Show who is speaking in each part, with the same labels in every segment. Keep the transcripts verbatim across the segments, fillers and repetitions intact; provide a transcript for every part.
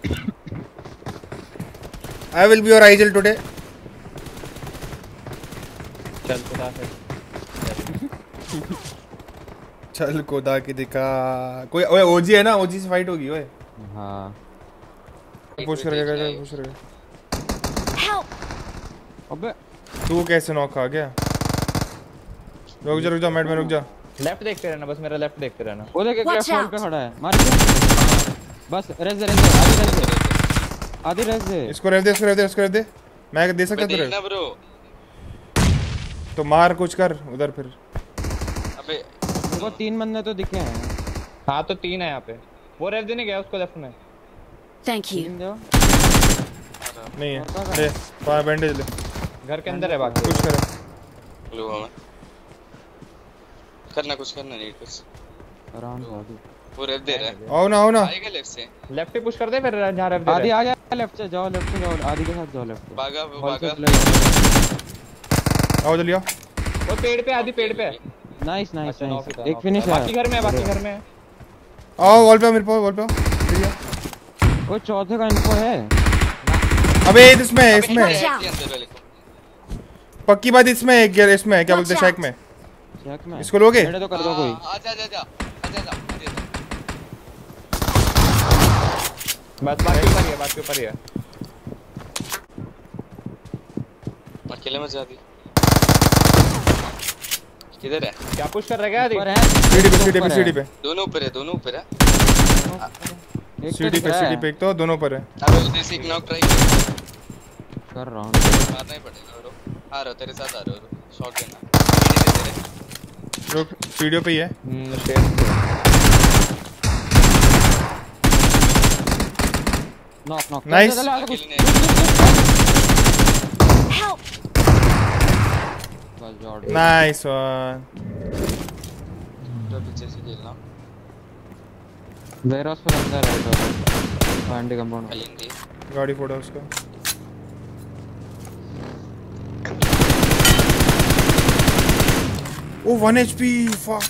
Speaker 1: I will be your Aijal today.
Speaker 2: चल खुदा से
Speaker 1: चल खुदा की दिखा कोई ओए ओजी है ना ओजी से फाइट होगी ओए
Speaker 3: हाँ
Speaker 1: पुश करेगा जा पुश करेगा
Speaker 3: अबे
Speaker 1: तू कैसे नॉक खा गया रुक जा रुक जा मैट में रुक जा
Speaker 2: लेफ्ट देखते रहना बस मेरा लेफ्ट देखते रहना
Speaker 3: वो देख लेफ्ट वॉल पे खड़ा है मार बस रेज रेज आधी रेज आधी रेज
Speaker 1: इसको रेज दे इसको रेज दे इसको रेज दे मैं दे सकता तुझे
Speaker 4: ना ब्रो
Speaker 1: तो मार कुछ कर उधर फिर
Speaker 4: अबे
Speaker 3: वो तीन बंदे तो दिखे हैं
Speaker 2: हां तो तीन है यहां पे वो रेज देने गया उसको लेफ्ट में
Speaker 5: थैंक यू
Speaker 1: नहीं है ले पावर बैंडेज ले
Speaker 2: घर के अंदर है बाकी
Speaker 1: कुछ कर
Speaker 4: लो हमें करना कुछ करना नहीं कुछ
Speaker 3: आराम से
Speaker 4: वो रेव दे रहा है
Speaker 1: आओ ना आओ ना
Speaker 4: आएगा लेफ्ट से
Speaker 2: लेफ्ट पे पुश कर दे फिर जहां रेव दे
Speaker 3: आधी आ जा लेफ्ट से जाओ लेफ्ट से जाओ आधी के साथ जाओ लेफ्ट
Speaker 4: भागा वो भागा
Speaker 1: आओ जल्दी आओ
Speaker 2: वो पेड़ पे आधी पेड़ पे
Speaker 3: नाइस नाइस नाइस एक फिनिश है
Speaker 2: बाकी घर में है बाकी घर में
Speaker 1: आओ वॉल पे मेरे पास वॉल पे
Speaker 3: वो चौथे का इन्फो है
Speaker 1: अबे इसमें इसमें पक्की बात इसमें एक गियर इसमें क्या बोलते हैं शेक में
Speaker 3: शेक में
Speaker 1: इसको लोगे
Speaker 3: मेरे तो कर दो कोई
Speaker 4: आजा आजा आजा आजा आजा
Speaker 2: बस बाकी ऊपर ही है बाकी ऊपर ही है
Speaker 4: अकेले में जा दी किधर है
Speaker 2: क्या पुश कर रहा है
Speaker 3: ऊपर है
Speaker 1: सीढ़ी पे सीढ़ी पे सीढ़ी पे
Speaker 4: दोनों ऊपर है दोनों ऊपर है
Speaker 1: सीढ़ी पे सीढ़ी पे एक तो दोनों पर है
Speaker 4: अबे उधर से एक नॉक ट्राई
Speaker 3: कर रहा हूं
Speaker 4: मारना ही पड़ेगा ब्रो आ रहा तेरे साथ आ रहा हूं शॉट देना
Speaker 1: रुक सीढ़ियों पे ही है
Speaker 3: knock knock
Speaker 1: nice nice one
Speaker 4: तो पीछे से खेलना
Speaker 3: वेयरहाउस पर अंदर है तो एंटी कंपाउंड
Speaker 4: खेलेंगे
Speaker 1: गाड़ी फोड़ा उसका ओ वन एचपी फक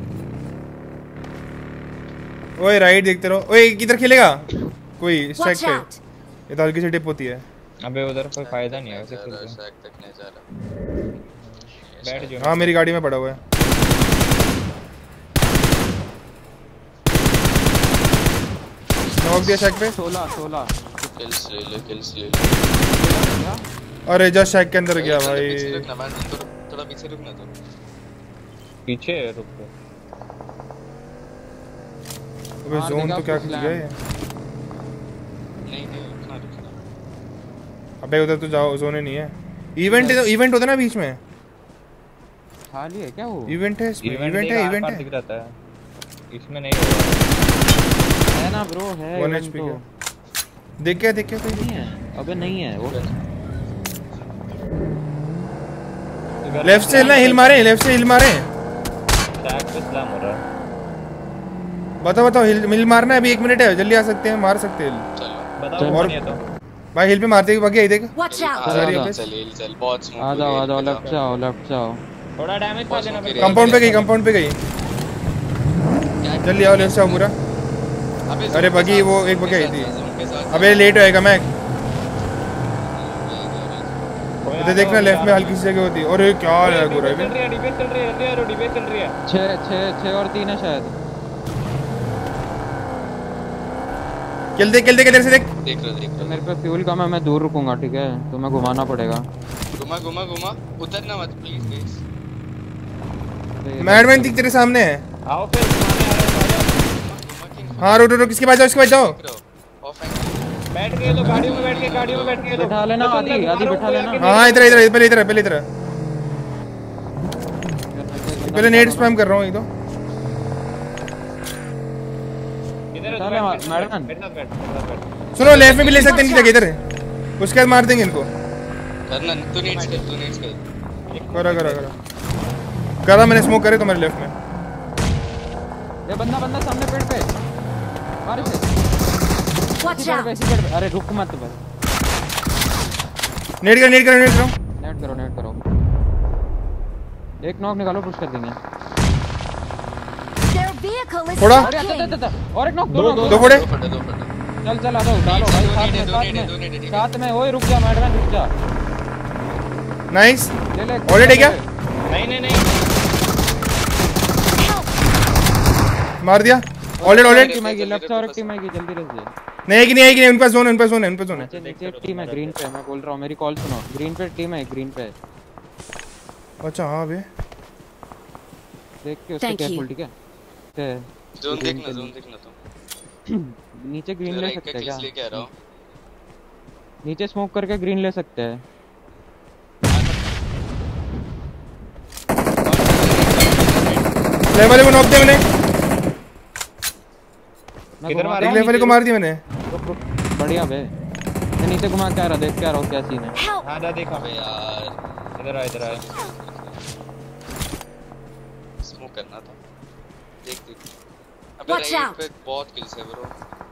Speaker 1: ओए राइट देखते रहो ओए किधर खेलेगा कोई स्ट्राइक पे ये तो हल्की सी टिप होती है
Speaker 2: अबे उधर कोई फायदा नहीं है वैसे खेल के
Speaker 4: स्ट्राइक तक नहीं जा रहा
Speaker 2: बैठ जो
Speaker 1: हाँ मेरी गाड़ी में पड़ा हुआ है नॉक दिया शैक पे
Speaker 3: सोलह सोलह
Speaker 4: किल्स ले ले किल्स ले ले
Speaker 1: अरे जस्ट शैक के अंदर गया भाई
Speaker 4: पीछे रुकना मैं थोड़ा पीछे रुकना तो
Speaker 2: पीछे रुक दो
Speaker 1: अबे जोन तो क्या खिंच गया ये
Speaker 4: नहीं नहीं रुकना रुकना
Speaker 1: अबे उधर तो जाओ जोन ही नहीं है इवेंट है इवेंट होता है ना बीच में
Speaker 3: खाली है क्या वो
Speaker 1: इवेंट है इसमें इवेंट है इवेंट है
Speaker 2: दिख रहता है इसमें नहीं
Speaker 3: है ना ब्रो है
Speaker 1: वन एचपी का देख क्या देख क्या कोई
Speaker 3: नहीं है अबे नहीं है वो
Speaker 1: लेफ्ट से हिलना हिल मारे लेफ्ट से हिल मारे
Speaker 2: टैग पे स्लैम हो रहा है
Speaker 1: बताओ बताओ हिल हिल मारना है अभी एक मिनट है जल्दी आ सकते हैं मार सकते हैं
Speaker 4: चलो
Speaker 2: बताओ
Speaker 1: और
Speaker 2: नहीं है तो
Speaker 1: भाई हिल पे मारते ही बाकी आई देख
Speaker 5: Watch out!
Speaker 4: चल चल चल बहुत स्मूथ
Speaker 3: आ जाओ आ जाओ लेफ्ट जाओ लेफ्ट जाओ
Speaker 2: थोड़ा डैमेज पा देना फिर
Speaker 1: कंपाउंड पे गई कंपाउंड पे गई जल्दी आओ लेफ्ट से आओ पूरा अरे बगी वो एक बगी आई थी अबे लेट होएगा मैं इधर देखना लेफ्ट में हल्की सी जगह होती है और ये क्या है गुरा
Speaker 2: चल रही है डिबेट चल रही है जल्दी यार डिबेट चल रही है
Speaker 3: छह छह छह और तीन है शायद
Speaker 1: किल दे किल दे किधर से देख
Speaker 4: देख रहा देख रहा
Speaker 3: मेरे पे फ्यूल कम है मैं दूर रुकूंगा ठीक है तो मैं घुमाना पड़ेगा
Speaker 4: घुमा घुमा घुमा उतरना मत प्लीज प्लीज
Speaker 1: मैडमैन दिख तेरे सामने है
Speaker 2: आओ फिर घुमाने आ रहे हैं
Speaker 1: हाँ रुक रुक किसके पास जाओ इसके पास जाओ
Speaker 2: बैठ गए तो गाड़ियों में बैठ के गाड़ियों में बैठ के
Speaker 3: बैठा लेना आधी आधी बैठा लेना
Speaker 1: हाँ इधर इधर पहले इधर पहले इधर पहले नेट स्पैम कर रहा हूँ ये तो
Speaker 3: मैडम
Speaker 1: सुनो लेफ्ट में भी ले सकते हैं इनकी जगह इधर उसके बाद मार देंगे इनको
Speaker 4: करना तू नीड्स कर तू नीड्स कर
Speaker 1: करा करा करा करा मैंने स्मोक करे तुम्हारे लेफ्ट में
Speaker 3: ये बंदा बंदा सामने पेड़ पे मार इसे
Speaker 5: Watch out!
Speaker 3: अरे रुक मत बस
Speaker 1: नेट कर नेट करो नेट करो
Speaker 3: नेट करो नेट करो एक नॉक निकालो पुश कर देंगे
Speaker 5: Their vehicle is
Speaker 1: थोड़ा
Speaker 3: अरे अच्छा अच्छा और एक नॉक दो
Speaker 1: दो फोड़े
Speaker 4: दो फटे दो फटे
Speaker 3: चल चल आ जाओ डालो भाई साथ में साथ में साथ में ओए रुक जा मैडम रुक जा
Speaker 1: नाइस
Speaker 3: ले ले
Speaker 1: ऑलरेडी क्या
Speaker 2: नहीं नहीं नहीं
Speaker 1: मार दिया ऑलरेडी ऑलरेडी
Speaker 3: टीम आएगी लेफ्ट से और एक टीम आएगी जल्दी रेस दे
Speaker 1: नहीं कि नहीं है कि नहीं उन पास जोन है उन पास जोन है उन पास जोन है
Speaker 3: नीचे नीचे टीम है ग्रीन पे मैं बोल रहा हूं मेरी कॉल सुनो ग्रीन पे टीम है ग्रीन पे
Speaker 1: अच्छा हां बे
Speaker 3: देख के उससे
Speaker 5: Thank you.
Speaker 3: केयरफुल ठीक है ते
Speaker 4: जोन देखना जोन देखना तुम
Speaker 3: नीचे ग्रीन ले सकते हैं क्या
Speaker 4: इसलिए कह रहा हूं
Speaker 3: नीचे स्मोक करके ग्रीन ले सकते हैं
Speaker 1: लेवल को नॉक दे मैंने
Speaker 3: मैं
Speaker 2: किधर
Speaker 3: घुमा
Speaker 2: मारा?
Speaker 3: रहा हूं,
Speaker 1: लेवल को मार दिया मैंने
Speaker 3: रुक रुक बढ़िया बे मैं नीचे घुमा के आ रहा देख क्या रहा हूं क्या सीन है
Speaker 5: Help!
Speaker 2: हाँ जा देखा
Speaker 4: अबे यार
Speaker 2: इधर आ इधर आ
Speaker 4: स्मोक करना था देख देख अबे
Speaker 5: Watch
Speaker 4: राइट
Speaker 5: out.
Speaker 4: पे बहुत किल्स है ब्रो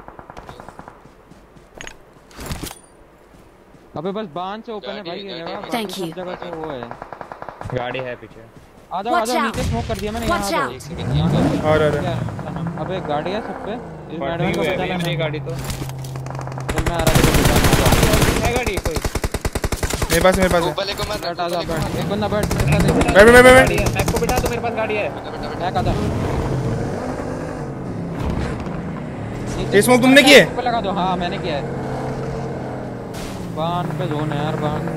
Speaker 3: अबे बस बांध से ओपन है भाई ये जगह बाकी
Speaker 5: Thank you.
Speaker 3: सब जगह से वो है
Speaker 2: गाड़ी है पीछे
Speaker 3: आ जाओ आ
Speaker 5: Watch
Speaker 3: जाओ
Speaker 5: out.
Speaker 3: नीचे स्मोक कर दिया मैंने
Speaker 5: Watch
Speaker 3: यहां आ
Speaker 5: out.
Speaker 3: जाओ यहां आ जाओ।
Speaker 1: और और
Speaker 3: क्या अबे गाड़ी है सब पे इस
Speaker 2: पड़ी
Speaker 3: मैडम को
Speaker 2: हुई है
Speaker 3: बचा
Speaker 2: अभी
Speaker 3: लेना
Speaker 2: मेरी गाड़ी तो
Speaker 3: चल मैं आ रहा हूं
Speaker 2: है गाड़ी कोई
Speaker 1: मेरे पास मेरे पास है
Speaker 4: ऊपर को मत
Speaker 3: बैठ आ जा बैठ एक बंदा बैठ मेरे साथ एक
Speaker 1: बैठ बैठ बैठ
Speaker 2: गाड़ी है मैप को बिठा तो मेरे पास गाड़ी है
Speaker 3: बैठ आ जा
Speaker 1: ये smoke तुमने की है?
Speaker 3: पे लगा दो हां मैंने किया है बान पे जोन है यार बान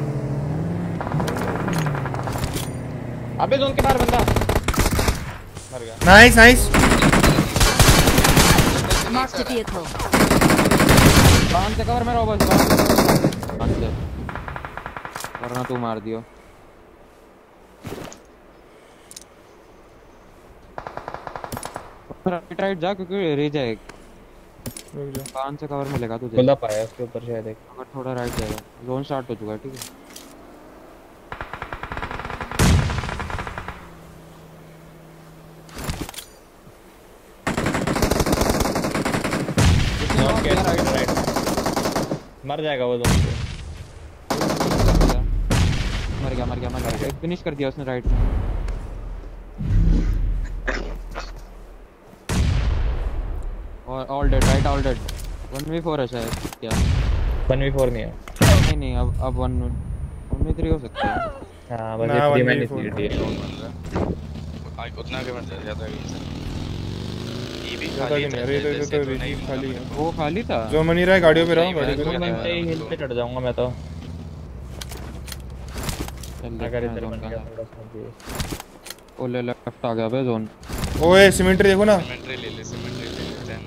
Speaker 2: अबे जोन के बाहर बंदा मर गया
Speaker 1: nice nice
Speaker 5: Marked a vehicle.
Speaker 3: बान से कवर में रहो बस बान बान से वरना तू मार दियो राइट राइट जा क्योंकि रेज है
Speaker 1: रुक जा
Speaker 3: बान से कवर मिलेगा तुझे
Speaker 2: गोला पाया उसके ऊपर शायद एक
Speaker 3: अगर थोड़ा राइट जाएगा जोन स्टार्ट हो चुका है ठीक है
Speaker 2: जोन के राइट राइट मर जाएगा वो जोन पे
Speaker 3: मर गया मर गया मर गया एक फिनिश कर दिया उसने राइट में और all dead right all dead one V four है शायद क्या
Speaker 2: वन वी फोर नहीं है
Speaker 3: नहीं नहीं अब अब वन वन वी थ्री हो सकता है
Speaker 2: हां बस
Speaker 1: ना,
Speaker 2: ये
Speaker 1: one
Speaker 2: थ्री
Speaker 1: v
Speaker 2: मैंने
Speaker 1: four.
Speaker 2: सीट दिया
Speaker 4: आई उतना के मत ज्यादा ये भी
Speaker 1: ज्यादा
Speaker 4: खाली
Speaker 1: भी नहीं अरे तो तो तो रिसीव खाली है
Speaker 3: वो खाली था
Speaker 1: जो मन ही रहा है गाड़ियों पे रहो गाड़ी पे
Speaker 2: दो
Speaker 1: रहो।
Speaker 2: मिनट से ही हिल पे चढ़ जाऊंगा मैं तो
Speaker 3: चल
Speaker 2: अगर
Speaker 3: देखते हैं
Speaker 2: इधर
Speaker 3: जोन
Speaker 2: बन
Speaker 3: का
Speaker 2: गया थोड़ा सा भी
Speaker 3: ओ ले लेफ्ट आ गया बे जोन
Speaker 1: ओए सिमेंट्री देखो ना
Speaker 4: सिमेंट्री ले ले सिमेंट्री ले ले देन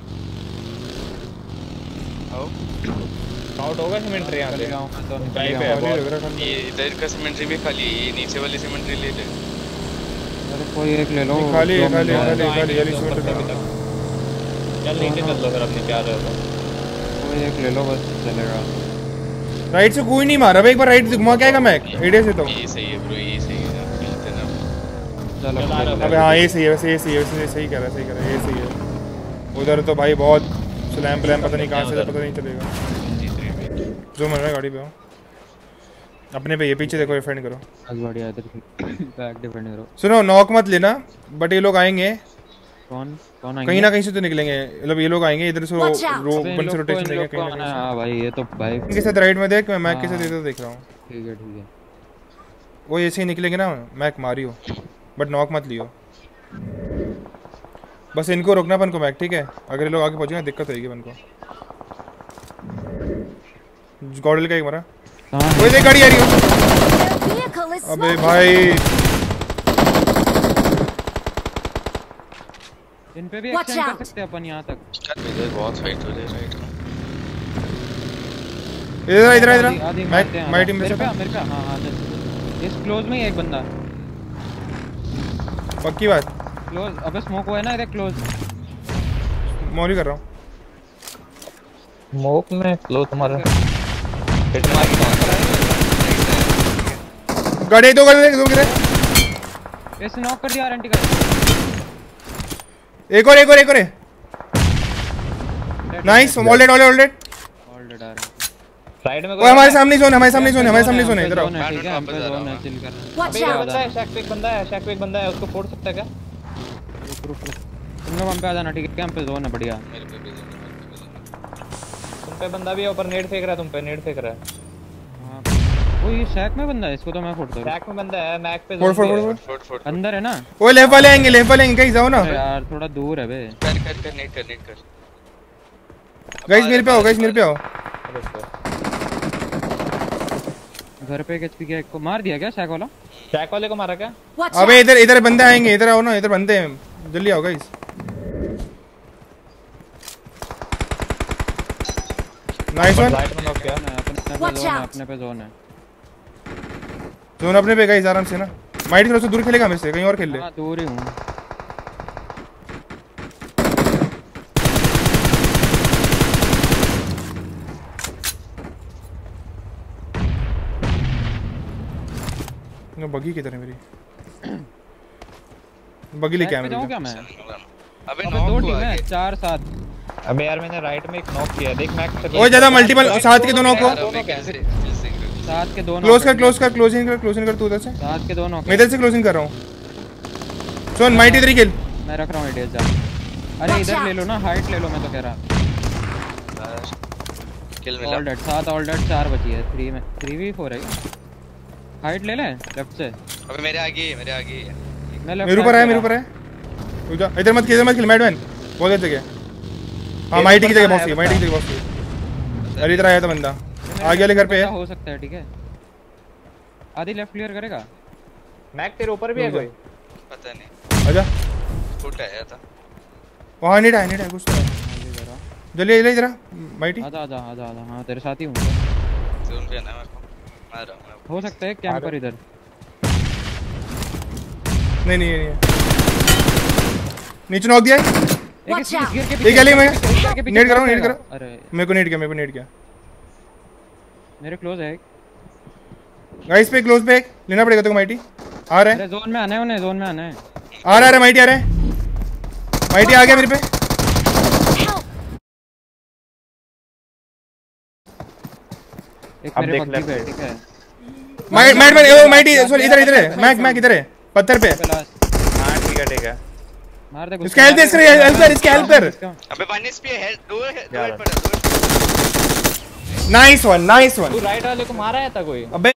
Speaker 4: आओ
Speaker 2: आउट होगा सिमेंट्री यहां
Speaker 3: चल
Speaker 2: से
Speaker 3: गया हूं तो निकल
Speaker 2: गाड़ी
Speaker 3: गया
Speaker 2: पे
Speaker 3: हूं।
Speaker 2: है
Speaker 1: खाली लग रहा खाली
Speaker 4: ये इधर का सिमेंट्री भी खाली है ये नीचे वाली सिमेंट्री ले ले
Speaker 3: अरे कोई एक ले लो
Speaker 1: नहीं, खाली है,
Speaker 3: जो
Speaker 1: खाली है,
Speaker 3: मिल
Speaker 1: खाली
Speaker 3: जाए।
Speaker 1: है, खाली है,
Speaker 2: ऊपर
Speaker 1: सिमेंट्री
Speaker 2: से अभी तक चल नीचे चल लो फिर अपने क्या रहे हो
Speaker 3: कोई एक ले लो बस चलेगा
Speaker 1: राइट से कोई नहीं मारा भाई एक बार राइट से घुमा के आएगा मैं एडे से तो
Speaker 4: ये सही है ब्रो ये सही है खेलते ना
Speaker 3: चलो
Speaker 2: चल आ रहा
Speaker 1: अबे हाँ ये सही है वैसे ये सही है वैसे ये सही कर रहा है सही कर रहा है ये सही है उधर तो भाई बहुत स्लैम प्लैम पता नहीं कहाँ से पता नहीं चलेगा जो मन रहा है गाड़ी पे हो अपने पे ये पीछे देखो डिफेंड करो
Speaker 3: आज बढ़िया इधर बैक डिफेंड करो
Speaker 1: सुनो नॉक मत लेना बट ये लोग आएंगे
Speaker 3: कौन कौन आएंगे
Speaker 1: कहीं ना कहीं से तो निकलेंगे मतलब ये लोग आएंगे इधर से रो
Speaker 5: Watch out!
Speaker 1: रो
Speaker 3: अबे इन
Speaker 1: वन से
Speaker 3: लोग को-
Speaker 1: रोटेशन
Speaker 3: इन
Speaker 1: देंगे
Speaker 3: लोग को
Speaker 1: कहीं ना
Speaker 3: आना है,
Speaker 1: कहीं
Speaker 3: हाँ भाई ये तो भाई
Speaker 1: से इनके साथ राइट में देख मैं मैक के साथ
Speaker 3: हाँ।
Speaker 1: इधर देख रहा हूँ
Speaker 3: ठीक है ठीक है
Speaker 1: वो ऐसे ही निकलेंगे ना मैक मारियो बट नॉक मत लियो बस इनको रोकना अपन को मैक ठीक है अगर ये लोग आगे पहुंचेंगे दिक्कत होगी अपन को गॉडल का एक मारा
Speaker 3: कहाँ
Speaker 1: वो देख गाड़ी आ रही हो
Speaker 5: Their vehicle is
Speaker 1: अबे
Speaker 5: smoking.
Speaker 1: भाई
Speaker 3: इन पे भी
Speaker 5: Watch
Speaker 3: एक्सटेंड कर
Speaker 5: out!
Speaker 3: सकते हैं अपन यहाँ तक
Speaker 4: इधर बहुत फाइट हो रही है राइट में
Speaker 1: इधर इधर इधर
Speaker 3: आधी- आधी
Speaker 1: मैक
Speaker 3: मारते हैं,
Speaker 1: माय टीम में
Speaker 3: मेरे
Speaker 1: से
Speaker 3: पे आ, मेरे पे आ, हाँ हाँ चल। इस क्लोज में ही है एक बंदा
Speaker 1: पक्की बात
Speaker 3: क्लोज अबे स्मोक हुआ है ना इधर क्लोज
Speaker 1: मौली कर रहा हूँ
Speaker 2: स्मोक में लो तुम्हारा हिट मार
Speaker 1: गाड़ी दो गाड़ी दो गिरे
Speaker 3: ऐसे नॉक कर दिया आरएनटी का
Speaker 1: एक और एक और एक और nice already already already
Speaker 3: already आ रहा
Speaker 2: साइड में
Speaker 1: वो हमारे सामने जोन हमारे सामने जोन हमारे सामने जोन है इधर आओ
Speaker 3: है ठीक है हम पे जोन है चिल कर रहे हैं
Speaker 5: Watch
Speaker 2: अबे ये
Speaker 5: out!
Speaker 2: बंदा है शैक पे एक बंदा है शैक पे एक बंदा है उसको फोड़ सकता है क्या
Speaker 3: रुक रुक रुक तुम लोग हम पे आ जाना ठीक है हम पे जोन है बढ़िया
Speaker 4: मेरे पे भी जोन है, मेरे पे भी जोन है।
Speaker 2: पे बंदा भी है ऊपर, नेट फेंक रहा है तुम पे, नेट फेंक रहा है।
Speaker 3: हाँ। वो ये शैक में बंदा है, इसको तो मैं फोड़ दूँ।
Speaker 2: बैक में बंदा है, मैक पे
Speaker 1: फोड़ फोड़
Speaker 2: zombie है।
Speaker 1: फोड़
Speaker 4: फुट फुट
Speaker 3: अंदर है ना?
Speaker 1: वो लेफ्ट वाले आएंगे, लेफ्ट वाले आएंगे गाइस, जाओ ना
Speaker 3: अरे यार थोड़ा दूर है बे।
Speaker 4: कर कर कर नेट कर नेट कर
Speaker 1: गाइस, मेरे पे आओ गाइस, मेरे पे आओ।
Speaker 3: घर पे एक एचपी का एक को मार दिया क्या शैक वाला?
Speaker 2: शैक वाले को मारा क्या?
Speaker 5: Watch
Speaker 1: अबे
Speaker 5: out!
Speaker 1: इधर इधर बंदे आएंगे, इधर आओ ना, इधर बंदे हैं, जल्दी आओ गाइस। Nice one.
Speaker 2: राइट में नॉक किया।
Speaker 3: अपने अपने पे
Speaker 5: Watch
Speaker 3: जोन है,
Speaker 5: out!
Speaker 3: अपने पे जोन है।
Speaker 1: जोन अपने पे गाइस, आराम से ना। माइट थोड़ा सा दूर खेलेगा मेरे से, कहीं और खेल ले।
Speaker 3: हाँ दूर ही हूँ।
Speaker 1: नो बगी किधर है मेरी? बगी लेके
Speaker 3: शैक
Speaker 1: आया
Speaker 3: पे
Speaker 1: मेरे
Speaker 3: जाऊँ
Speaker 1: लिए।
Speaker 3: क्या मैं?
Speaker 4: अबे
Speaker 3: अबे
Speaker 4: नॉक
Speaker 3: दो टीम
Speaker 4: हुआ
Speaker 3: है,
Speaker 4: आगे।
Speaker 3: चार सात।
Speaker 2: अबे यार मैंने राइट में एक नॉक किया, देख मैक पे।
Speaker 1: ओए ज्यादा मल्टीपल साथ के दोनों को
Speaker 4: यार, मैं कैसे कैसे
Speaker 3: सात के दो
Speaker 1: क्लोज कर, क्लोज कर, क्लोजिंग कर, क्लोजिंग कर तू उधर से।
Speaker 3: सात के दो नॉक।
Speaker 1: मैं इधर से क्लोजिंग कर रहा हूँ। सुन माइट इधर ही खेल।
Speaker 3: मैं रख रहा हूँ एडीएस जा। अरे
Speaker 5: Watch
Speaker 3: इधर
Speaker 5: out!
Speaker 3: ले लो ना, हाइट ले लो, मैं तो कह रहा।
Speaker 4: किल मिला
Speaker 3: ऑल डेड, सात ऑल डेड, चार बची है। थ्री में थ्री वी फोर है क्या? हाइट ले ले लेफ्ट से।
Speaker 4: अबे मेरे आगे ही है, मेरे आगे ही है।
Speaker 3: मैं लेफ्ट
Speaker 1: मेरे ऊपर है, मेरे ऊपर है। रुक जा, इधर मत खेल, इधर मत खेल मैडमैन। बहुत अच्छी जगह। हाँ माइटी की जगह बॉस, माइटी की जगह बॉस। अरे इधर आया था बंदा, आगे वाले घर पे है।
Speaker 3: हो सकता है, ठीक है। आधी लेफ्ट क्लियर करेगा।
Speaker 2: मैक तेरे ऊपर भी है कोई?
Speaker 4: पता नहीं,
Speaker 1: आजा,
Speaker 4: फुट आया था।
Speaker 1: वहाँ नीड है, नीड है कुछ तो है। जल्दी जल्दी इधर माइटी।
Speaker 3: आजा आजा आजा आजा। हाँ तेरे साथ ही हूँ।
Speaker 4: जोन पे ना मेरे को मार रहा हूं मैं।
Speaker 3: हो सकता है कैंपर इधर।
Speaker 1: नहीं नहीं नहीं, नीचे नॉक दिया है।
Speaker 3: एक
Speaker 5: Watch
Speaker 3: इस
Speaker 5: out!
Speaker 3: गिर के
Speaker 1: ये क्या ले मैं
Speaker 3: पीछे, गिर के पीछे
Speaker 1: नेट कर रहा हूँ,
Speaker 3: क्रॉस
Speaker 1: नेट कर
Speaker 3: करेगा।
Speaker 1: रहा हूँ।
Speaker 3: अरे
Speaker 1: मेरे को नेट किया, मेरे को नेट किया।
Speaker 3: मेरे क्लोज है।
Speaker 1: गाइस पे क्लोज पे एक लेना पड़ेगा तेरे को माइटी। आ रहा है,
Speaker 3: अरे जोन में आना है उन्हें, जोन में आना है।
Speaker 1: आ रहा है माइटी, आ रहा है। माइटी आ गया मेरे पे।
Speaker 5: Help!
Speaker 3: एक
Speaker 2: अब
Speaker 3: मेरे
Speaker 2: देख
Speaker 3: पक्की पे,
Speaker 2: left
Speaker 3: ठीक है।
Speaker 1: Might might might oh mighty sorry, इधर इधर है। मैक मैक इधर है, पत्थर पे।
Speaker 3: पे लास्ट
Speaker 2: हां ठीक है ठीक है।
Speaker 3: मार दे।
Speaker 1: इसका हेल्प दे, इसका हेल्प कर, इसका हेल्प कर।
Speaker 4: अबे वन एचपी है, दो है, दो
Speaker 2: यार।
Speaker 4: हेड पड़ा, दो head.
Speaker 1: Nice one, nice one.
Speaker 2: तू राइट वाले को मारा है था कोई?
Speaker 1: अबे